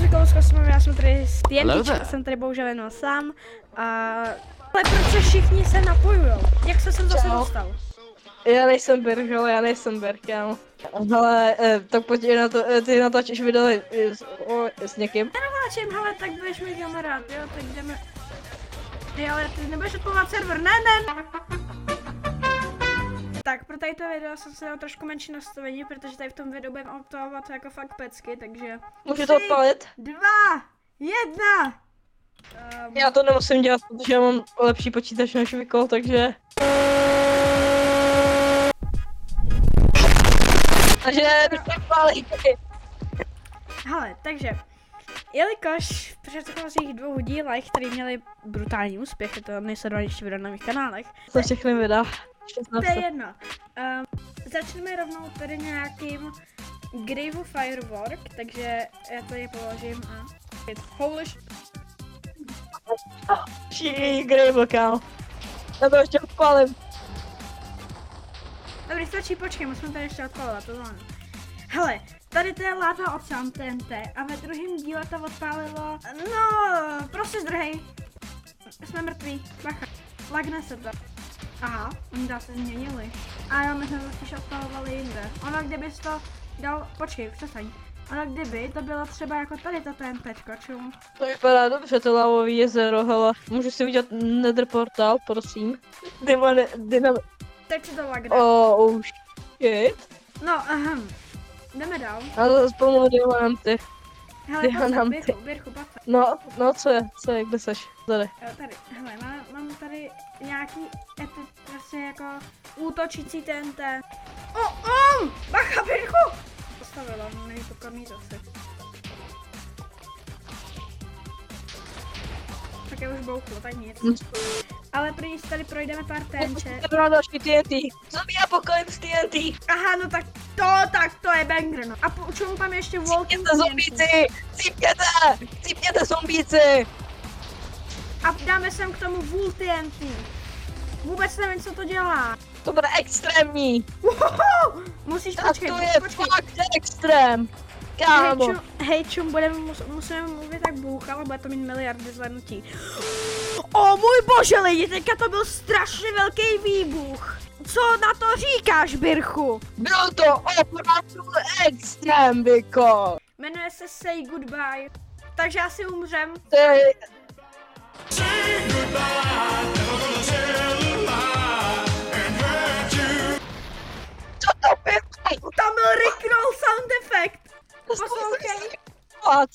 já jsem tady s TNT, jsem tady bohužel jenom sám. Ale proč všichni se napojujou? Jak se sem zase dostal? Já nejsem Berk, ale já nejsem Berk, kámo. Ale tak pojď ty natáčíš video s někým. Já natáčím, hele, tak budeš mít kamarád, jo, tak jdeme. Ty ale ty nebudeš odpolovat server, ne. Tak pro tady to video jsem si dal trošku menší nastavení, protože tady v tom videu budeme obtahovat jako fakt pecky, takže... Můžu to odpalit? 2, 1! Já to nemusím dělat, protože já mám lepší počítač než Vikol, takže... Takže bych to odpalit. Hele, takže... Jelikož v předchozích 2 dílech, které měly brutální úspěch, je to nejsledovanější video na mých kanálech. To všechny videa. To je jedno. Začneme rovnou tady nějakým Grave Firework, takže já to je položím a... Holy Všichni Grave, kámo. Já to ještě odpálím. Dobrý, stačí, počkej, musíme tady ještě odpalovat, to znamená. Hele, tady to je láva od sám TNT a ve druhém díle to odpálilo, no, prostě zdrhej. Jsme mrtví, bacha, lagne se to. Aha, oni dá se změnili. A jo, my jsme to spíš odpalovali jinde. Ono kdybys to dal, počkej, přestaň. Ono kdyby to bylo třeba jako tady to TNTčko, čum. To vypadá dobře, to lávový jezero, hele. Můžu si udělat nether portál, prosím. Teď si to lagne. Oh shit. No, jdeme dál. A to spomenu diamanty. Hele, Birchu, pojď. No, co je, kde seš? Tady. Tady, hele, mám tady nějaký prostě jako útočící TNT. Bacha, Birchu! Postavila, není pokorný zase. Tak je už bouchlo, tak nic. Ale první si tady projdeme pár TNT. Další TNT. Zombie apocalypse TNT. Aha, no tak to je banger, no. A po čemu tam ještě walking TNT? Zombíci! Cípněte zombíci! A dáme sem k tomu wool TNT. Vůbec nevím, co to dělá. To bude extrémní. Musíš počkej. počkej. To je fakt extrém. Kámo. Hej čum, musíme mluvit tak bůh, ale bude to mít miliardy zhlédnutí. O můj bože lidi, teďka to byl strašně velký výbuch. Co na to říkáš, Birchu? Byl to opravdu extrém, Biko. Jmenuje se Say Goodbye. Takže asi umřem. Co to bylo? Tam byl Rickroll sound effect. Poslouchej. What?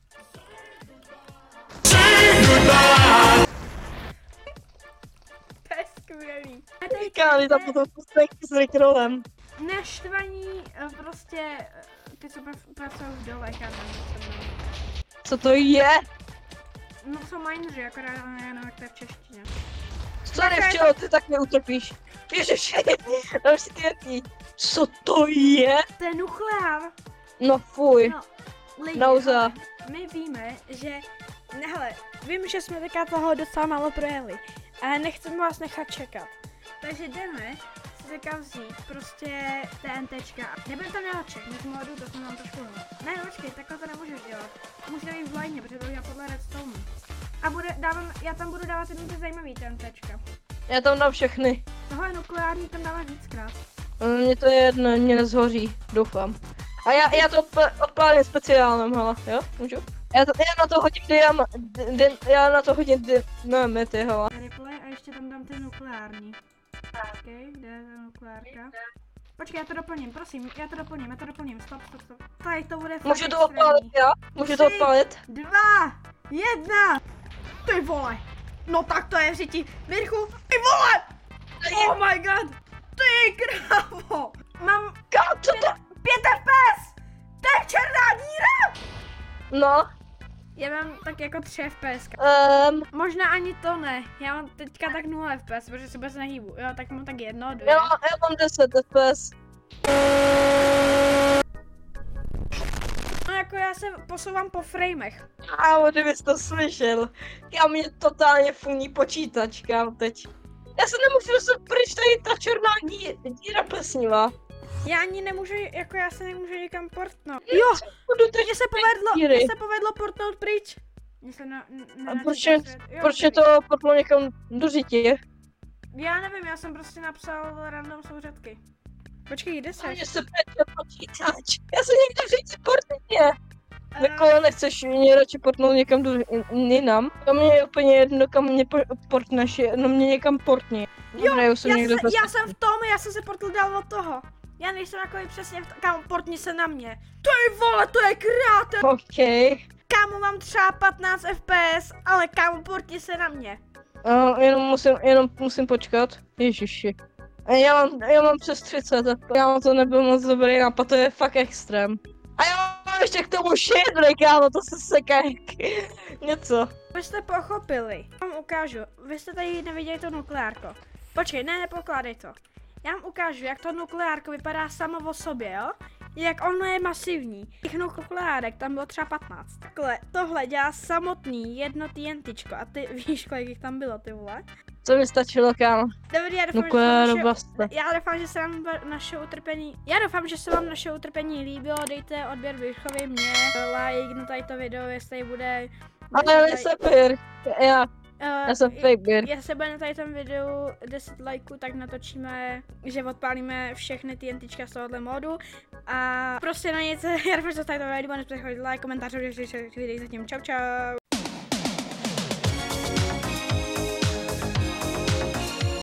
To je skvělý. Káli, tam potom postavky s Rickrollem. Naštvaní prostě ty, co pracují v dolech, já nevím, Co to je? no jsou mineři, akorát já nevím, jak to je v češtině. Sorry, včelo, ty tak neutopíš. Ježiši, dám si TNT. Co to je? To je nukleár. No fuj. No, lidi, Nauza. hele, my víme, že, hele, vím, že jsme teďka toho docela málo projeli, ale nechceme vás nechat čekat. Takže jdeme si teďka vzít prostě TNTčka. Nebudeme tam dělat všechny modu, to jsme vám trošku ne, počkej, takhle to nemůžeš dělat. Může jít v line, protože to dělá podle redstone. A já tam budu dávat jednou ty zajímavý TNTčka. Já tam dám všechny. Tohle nukleární tam dáváš víckrát. Mně to je jedno, mě nezhoří, doufám. A já to odpálím speciálem, hele, jo, můžu? Já na to hodím dynamity, hele. Replay a ještě tam dám ty nukleární. Okej, kde je ta nukleárka? Počkej, já to doplním, prosím, já to doplním, stop. Tady to bude fakt Můžu to odpálit, já? Můžu to odpálit? 3, 2, 1! Ty vole! No tak to je řití. Mirku, ty vole! Oh my god! Ty krávo! Mám 5 FPS! To je černá díra! No. Já mám tak jako 3 FPS. Možná ani to ne. Já mám teďka tak 0 FPS, protože se vůbec nehýbu. Jo, tak mám tak 1, 2. Já mám 10 FPS. No jako já se posouvám po framech. Kámo, kdybys to slyšel. Já mě totálně funí počítač, kámo, teď. Já se nemůžu dostat pryč, tady ta černá díra plesnivá. Já ani nemůžu, jako já se nemůžu nikam portnout. Jo, mně se povedlo portnout pryč. Mně se Proč je to portlo někam do řitě? Já nevím, já jsem prostě napsal random souřadky. Počkej, kde seš? Mně se pět počítač. Já jsem někde v řitě portně. Jako nechceš mě radši portnout někam jinam? To mě je úplně jedno, kam mě portneš, no mě někam portni. Jo, já jsem v tom, já jsem se portl dal od toho. Já nejsem takový přesně, kam portni se na mě. Ty vole, to je kráter! OK. Kámo, mám třeba 15 FPS, ale kámo, portni se na mě. Jenom musím počkat. Ježiši. Já mám přes 30, kámo, to nebyl moc dobrý nápad, to je fakt extrém. A já mám ještě k tomu šedrý, kámo, to se seká něco. Vy jste pochopili. Já vám ukážu, vy jste tady neviděli to nukleárko. Počkej, nepokládej to. Já vám ukážu, jak to nukleárko vypadá samo o sobě, jo? Jak ono je masivní. Těch nukleárek tam bylo třeba 15. Takhle, tohle dělá samotný jedno TNTčko a ty víš, kolik jich tam bylo, ty vole? Co mi stačilo, kámo? Dobrý, já doufám, že se vám naše utrpení líbilo, dejte odběr Virchovi, mě, like na tady to video, jestli bude... Ale super, já jsem fake bear. Jestli bude na tady tom videu 10 lajků, tak natočíme, že odpálíme všechny TNTčka z tohohle modu. A prostě na nic, já doufám, že tady to video, než přechodit like, komentáře, že vidíte zatím, čau čau.